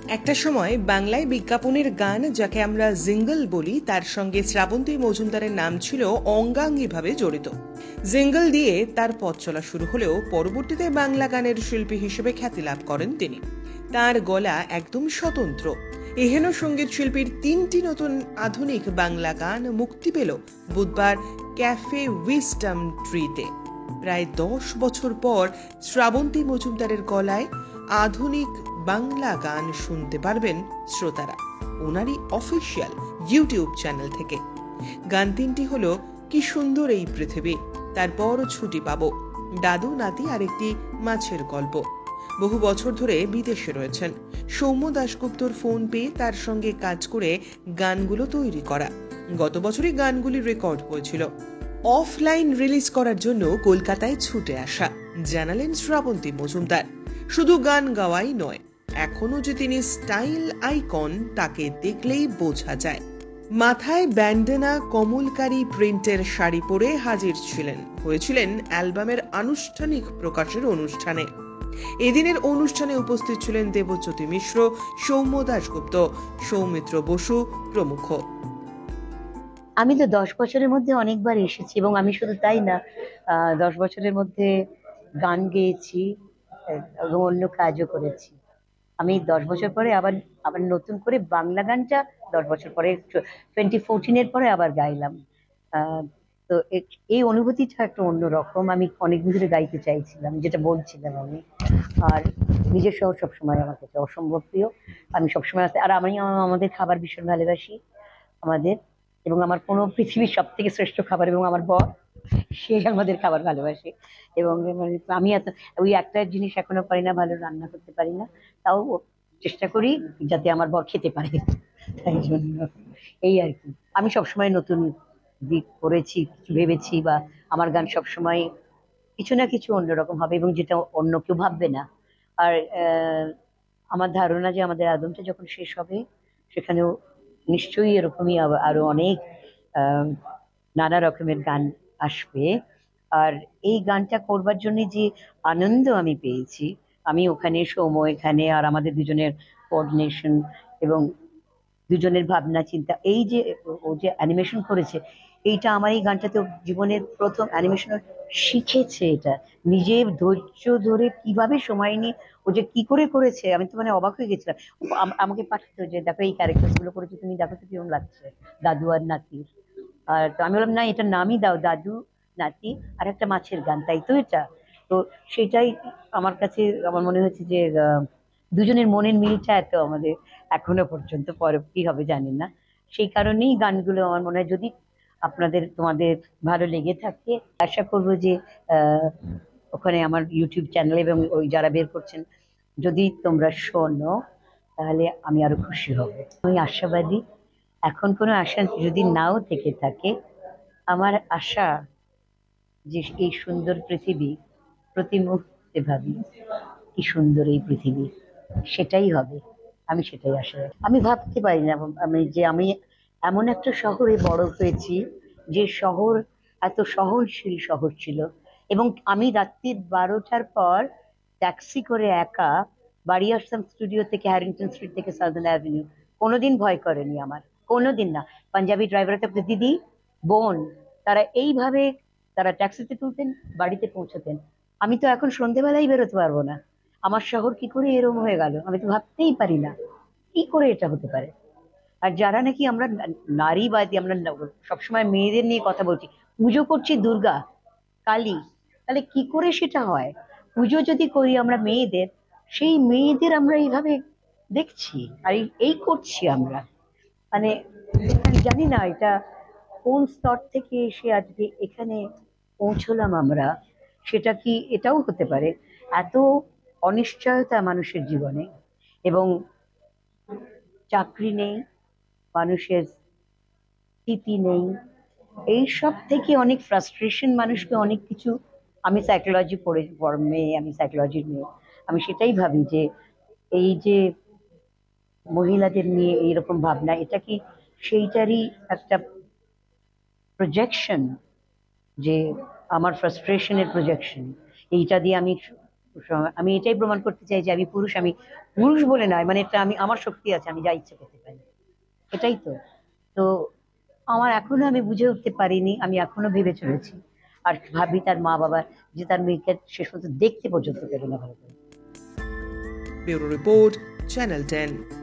একটা সময় বাংলায় বিজ্ঞাপনের গান যাকে আমরা জিঙ্গল বলি তার সঙ্গে শ্রাবন্তী মজুমদারের নাম ছিল অঙ্গাঙ্গিভাবে জড়িত। জিঙ্গল দিয়ে তার পথ চলা শুরু হলেও পরবর্তীতে বাংলা গানের শিল্পী হিসেবে খ্যাতি লাভ করেন তিনি। তার গলা একদম স্বতন্ত্র। এহেন সঙ্গীত শিল্পীর 3টি নতুন আধুনিক বাংলা গান মুক্তি পেল বুধবার ক্যাফে উইজডম ট্রিতে। প্রায় 10 বছর পর শ্রাবন্তী মজুমদারের গলায় আধুনিক বাংলা গান শুনতে পারবেন শ্রোতারা ওনারই অফিসিয়াল ইউটিউব চ্যানেল থেকে। গান 3টি হলো কি সুন্দর এই পৃথিবী, তারপর ছুটি পাবো, দাদু নাতি আর একটি মাছের গল্প। বহু বছর ধরে বিদেশে রয়েছেন সৌম্য দাশগুপ্তর ফোন পেয়ে তার সঙ্গে কাজ করে গানগুলো তৈরি করা। গত বছরই গানগুলি রেকর্ড হয়েছিল। অফলাইন রিলিজ করার জন্য কলকাতায় ছুটে আসা জানালেন শ্রাবন্তী মজুমদার। শুধু গান গাওয়াই নয়, এখনো যে তিনি স্টাইল আইকন তাকে দেখলেই বোঝা যায়। মাথায় ব্যান্ডানা কমলকারী প্রিন্টের শাড়ি পরে হাজির হয়েছিলেন অ্যালবামের আনুষ্ঠানিক প্রকাশের অনুষ্ঠানে। এদিনের অনুষ্ঠানে উপস্থিত ছিলেন দেবজ্যোতি মিশ্র, সৌম্য দাশগুপ্ত, সৌমিত্র বসু প্রমুখ। আমি তো 10 বছরের মধ্যে অনেকবার এসেছি এবং আমি শুধু তাই না, 10 বছরের মধ্যে গান গেয়েছি এবং অন্য কাজও করেছি। আমি 10 বছর পরে আবার নতুন করে বাংলা গানটা 10 বছর পরে 2014-এর পরে আবার গাইলাম। তো এই অনুভূতিটা একটা অন্যরকম। আমি অনেকদিন ধরে গাইতে চাইছিলাম, যেটা বলছিলাম আমি। আর নিজের সহ সবসময় আমার কাছে অসম্ভব প্রিয়। আমি সবসময় আর আমি আমাদের খাবার ভীষণ ভালোবাসি আমাদের, এবং আমার কোনো পৃথিবীর সব থেকে শ্রেষ্ঠ খাবার এবং আমার বর, সে আমাদের খাবার ভালোবাসে। এবং আমি ওই একটা জিনিস এখনো পারি না, ভালো রান্না করতে পারি না, তাও চেষ্টা করি যাতে আমার বর খেতে পারে। তাই জন্য এই আর কি, আমি সবসময় নতুন দিক করেছি, কিছু ভেবেছি, বা আমার গান সবসময় কিছু না কিছু অন্যরকম হবে এবং যেটা অন্য কেউ ভাববে না। আর আমার ধারণা যে আমাদের অ্যালবামটা যখন শেষ হবে সেখানেও নিশ্চয়ই এরকমই আরো অনেক নানা রকমের গান আসবে। আর এই গানটা করবার জন্য যে আনন্দ আমি পেয়েছি, আমি ওখানে সময় এখানে আর আমাদের দুজনের কোঅর্ডিনেশন এবং দুজনের ভাবনা চিন্তা, এই যে ও যে অ্যানিমেশন করেছে, এইটা আমার এই গানটাতে জীবনের প্রথম অ্যানিমেশন শিখেছে। এটা নিজে ধৈর্য ধরে কিভাবে সময় নিয়ে ও যে কি করে করেছে, আমি তো মানে অবাক হয়ে গেছিলাম। আমাকে পাঠাতো যে দেখো এই ক্যারেক্টার গুলো করেছে, তুমি দেখো তো কিরকম লাগছে দাদু আর নাতির। আর তো আমি বললাম না, এটার নামই দাও দাদু নাতি আর একটা মাছের গান, তাই তো এটা। তো সেটাই আমার কাছে আমার মনে হচ্ছে যে দুজনের মনের মিলটা এত আমাদের এখনো পর্যন্ত, পরে কি হবে জানি না। সেই কারণেই গানগুলো আমার মনে হয় যদি তোমাদের ভালো লেগে থাকে, আশা করবো যে ওখানে আমার ইউটিউব চ্যানেল এবং ওই যারা বের করছেন যদি তোমরা শোনো তাহলে আমি আরো খুশি হব। আমি আশাবাদী। এখন কোনো আশা যদি নাও থেকে থাকে, আমার আশা যে এই সুন্দর পৃথিবী, প্রতি মুহূর্তে ভাবি কি সুন্দর এই পৃথিবী, সেটাই হবে। আমি সেটাই আশা রাখি। আমি ভাবতে পারি না আমি এমন একটা শহরে বড় হয়েছি যে শহর এত সহনশীল শহর ছিল, এবং আমি রাত্রি 12টার পর ট্যাক্সি করে একা বাড়ি আসতাম স্টুডিও থেকে, হ্যারিংটন স্ট্রিট থেকে সাউদার্ন অ্যাভিনিউ। কোনোদিন ভয় করেনি আমার, কোনোদিন না। পাঞ্জাবি ড্রাইভার থাকতো, দিদি বোন, তারা এইভাবে তারা ট্যাক্সিতে তুলতেন, বাড়িতে পৌঁছতেন। আমি তো এখন সন্ধেবেলায় বেরোতে পারবো না। আমার শহর কি করে এরম হয়ে গেল, আমি তো ভাবতেই পারি না কি করে এটা হতে পারে। আর যারা নাকি আমরা নারীবাদী, আমরা সবসময় মেয়েদের নিয়ে কথা বলছি, পুজো করছি দুর্গা কালী, তাহলে কি করে সেটা হয়? পুজো যদি করি আমরা মেয়েদের, সেই মেয়েদের আমরা এইভাবে দেখছি আর এই করছি আমরা। মানে আমি জানি না এটা কোন স্তর থেকে এসে আজকে এখানে পৌঁছলাম আমরা। সেটা কি এটাও হতে পারে এত অনিশ্চয়তা মানুষের জীবনে, এবং চাকরি নেই, মানুষের স্থিতি নেই, এই সব থেকে অনেক ফ্রাস্ট্রেশন মানুষকে অনেক কিছু। আমি সাইকোলজি পড়ে মেয়ে, আমি সাইকোলজির মেয়ে, আমি সেটাই ভাবি যে এই যে মহিলাদের নিয়ে এইরকম ভাবনা, এটা কি সেইটারই একটা প্রজেকশন, যে আমার ফ্রাস্ট্রেশনের প্রজেকশন। এইটা দিয়ে আমি আমি এটাই প্রমাণ করতে চাই যে আমি পুরুষ বলে নয়, মানে এটা আমার শক্তি আছে, আমি যা ইচ্ছে করতে পারি, এটাই তো। তো এখনো আমি বুঝে উঠতে পারিনি, আমি এখনো ভেবে চলেছি আর ভাবি তার মা বাবা যে তার মেয়েকে শেষ পর্যন্ত দেখতে পর্যন্ত পেল না ভালো করে। Bureau report, channel 10।